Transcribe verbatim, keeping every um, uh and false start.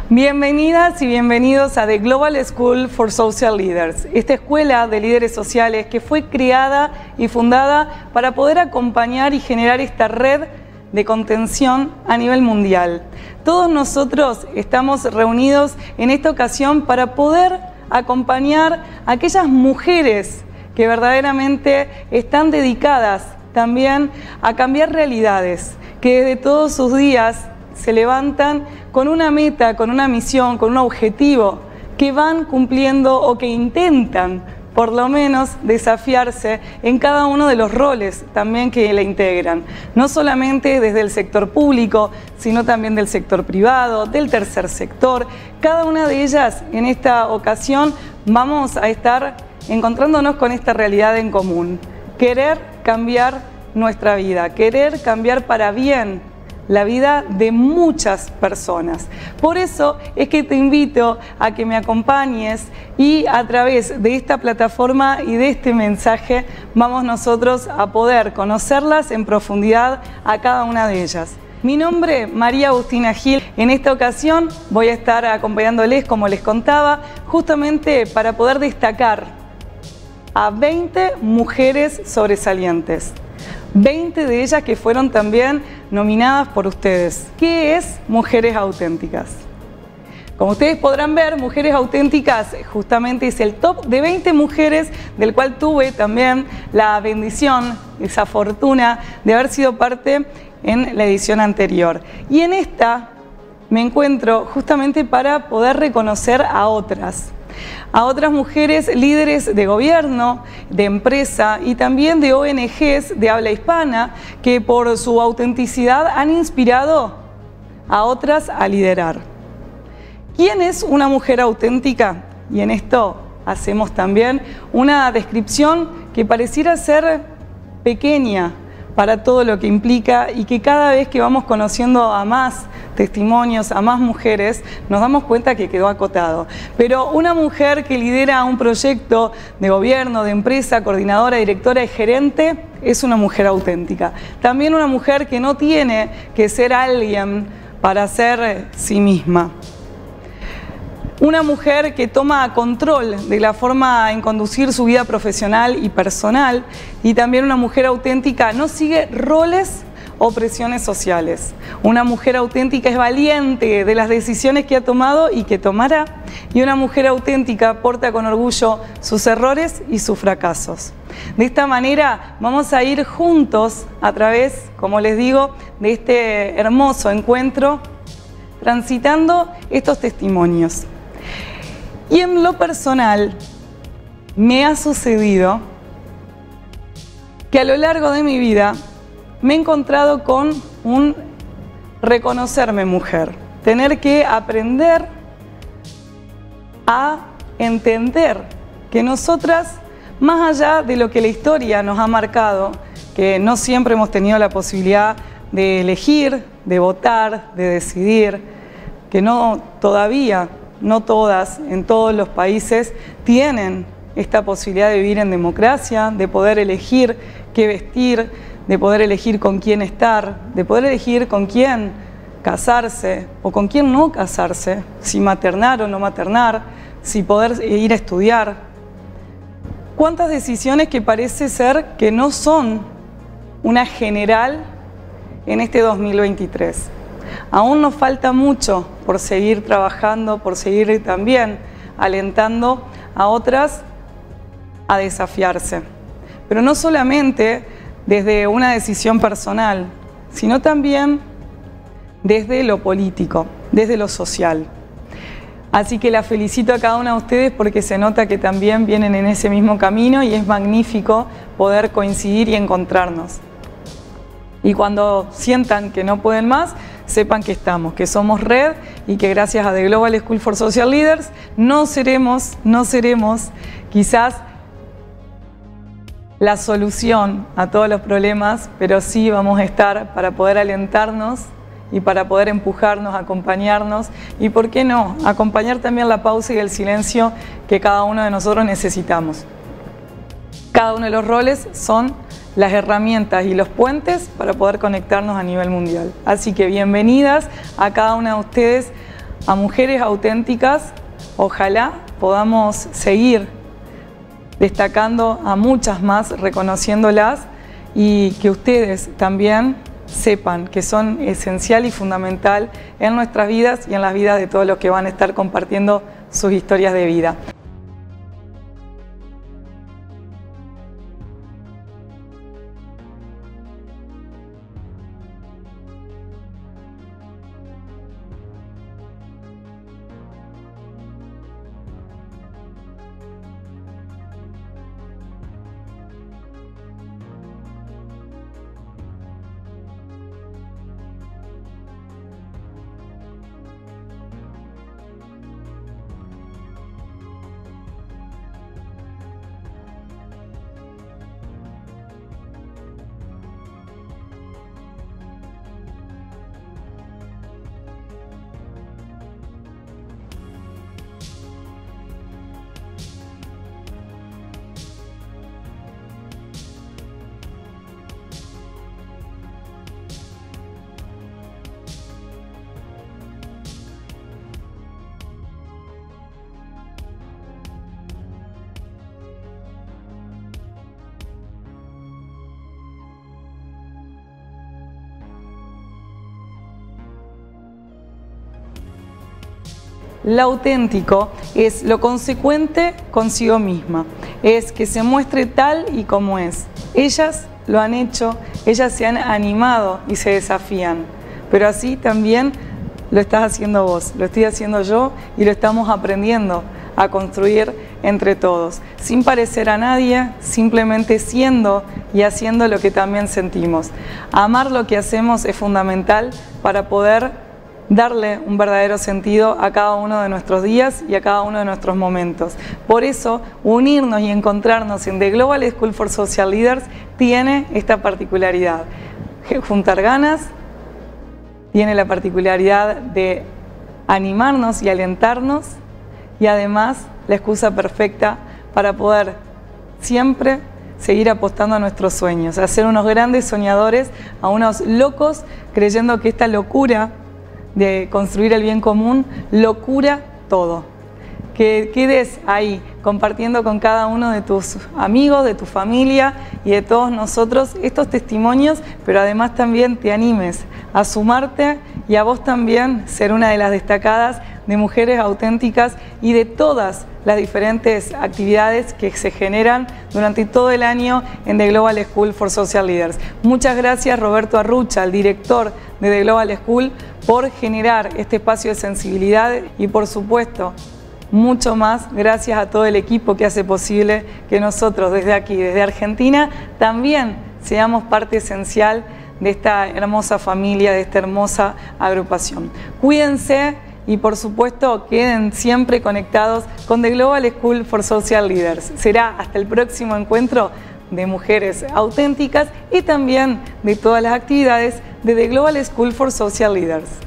Bienvenidas y bienvenidos a The Global School for Social Leaders, esta escuela de líderes sociales que fue creada y fundada para poder acompañar y generar esta red de contención a nivel mundial. Todos nosotros estamos reunidos en esta ocasión para poder acompañar a aquellas mujeres que verdaderamente están dedicadas también a cambiar realidades, que desde todos sus días se levantan con una meta, con una misión, con un objetivo, que van cumpliendo o que intentan por lo menos desafiarse en cada uno de los roles también que la integran. No solamente desde el sector público, sino también del sector privado, del tercer sector. Cada una de ellas en esta ocasión vamos a estar encontrándonos con esta realidad en común. Querer cambiar nuestra vida, querer cambiar para bien la vida de muchas personas. Por eso es que te invito a que me acompañes y a través de esta plataforma y de este mensaje vamos nosotros a poder conocerlas en profundidad a cada una de ellas. Mi nombre es María Agustina Gil. En esta ocasión voy a estar acompañándoles, como les contaba, justamente para poder destacar a veinte mujeres sobresalientes. veinte de ellas que fueron también nominadas por ustedes. ¿Qué es Mujeres Auténticas? Como ustedes podrán ver, Mujeres Auténticas justamente es el top de veinte mujeres del cual tuve también la bendición, esa fortuna de haber sido parte en la edición anterior. Y en esta me encuentro justamente para poder reconocer a otras. a otras mujeres líderes de gobierno, de empresa y también de O N Ges de habla hispana que por su autenticidad han inspirado a otras a liderar. ¿Quién es una mujer auténtica? Y en esto hacemos también una descripción que pareciera ser pequeña para todo lo que implica y que cada vez que vamos conociendo a más testimonios, a más mujeres, nos damos cuenta que quedó acotado. Pero una mujer que lidera un proyecto de gobierno, de empresa, coordinadora, directora y gerente, es una mujer auténtica. También una mujer que no tiene que ser alguien para ser sí misma. Una mujer que toma control de la forma en conducir su vida profesional y personal, y también una mujer auténtica no sigue roles o presiones sociales. Una mujer auténtica es valiente de las decisiones que ha tomado y que tomará, y una mujer auténtica porta con orgullo sus errores y sus fracasos. De esta manera vamos a ir juntos a través, como les digo, de este hermoso encuentro, transitando estos testimonios. Y en lo personal, me ha sucedido que a lo largo de mi vida me he encontrado con un reconocerme mujer, tener que aprender a entender que nosotras, más allá de lo que la historia nos ha marcado, que no siempre hemos tenido la posibilidad de elegir, de votar, de decidir, que no todavía no todas, en todos los países, tienen esta posibilidad de vivir en democracia, de poder elegir qué vestir, de poder elegir con quién estar, de poder elegir con quién casarse o con quién no casarse, si maternar o no maternar, si poder ir a estudiar. ¿Cuántas decisiones que parece ser que no son una general en este dos mil veintitrés? Aún nos falta mucho por seguir trabajando, por seguir también alentando a otras a desafiarse. Pero no solamente desde una decisión personal, sino también desde lo político, desde lo social. Así que las felicito a cada una de ustedes porque se nota que también vienen en ese mismo camino y es magnífico poder coincidir y encontrarnos. Y cuando sientan que no pueden más, sepan que estamos, que somos red y que gracias a The Global School for Social Leaders no seremos, no seremos quizás la solución a todos los problemas, pero sí vamos a estar para poder alentarnos y para poder empujarnos, acompañarnos y, ¿por qué no?, acompañar también la pausa y el silencio que cada uno de nosotros necesitamos. Cada uno de los roles son las herramientas y los puentes para poder conectarnos a nivel mundial. Así que bienvenidas a cada una de ustedes a mujeres auténticas, ojalá podamos seguir destacando a muchas más, reconociéndolas, y que ustedes también sepan que son esencial y fundamental en nuestras vidas y en las vidas de todos los que van a estar compartiendo sus historias de vida. Lo auténtico es lo consecuente consigo misma, es que se muestre tal y como es. Ellas lo han hecho, ellas se han animado y se desafían, pero así también lo estás haciendo vos, lo estoy haciendo yo y lo estamos aprendiendo a construir entre todos, sin parecer a nadie, simplemente siendo y haciendo lo que también sentimos. Amar lo que hacemos es fundamental para poder darle un verdadero sentido a cada uno de nuestros días y a cada uno de nuestros momentos. Por eso, unirnos y encontrarnos en The Global School for Social Leaders tiene esta particularidad. Juntar ganas tiene la particularidad de animarnos y alentarnos, y además la excusa perfecta para poder siempre seguir apostando a nuestros sueños, a ser unos grandes soñadores, a unos locos creyendo que esta locura de construir el bien común lo cura todo. Que quedes ahí compartiendo con cada uno de tus amigos, de tu familia y de todos nosotros estos testimonios, pero además también te animes a sumarte y a vos también ser una de las destacadas de mujeres auténticas y de todas las diferentes actividades que se generan durante todo el año en The Global School for Social Leaders. Muchas gracias, Roberto Arrucha, el director de The Global School, por generar este espacio de sensibilidad, y por supuesto mucho más gracias a todo el equipo que hace posible que nosotros desde aquí, desde Argentina, también seamos parte esencial de esta hermosa familia, de esta hermosa agrupación. Cuídense y por supuesto queden siempre conectados con The Global School for Social Leaders. Será hasta el próximo encuentro de mujeres auténticas y también de todas las actividades de The Global School for Social Leaders.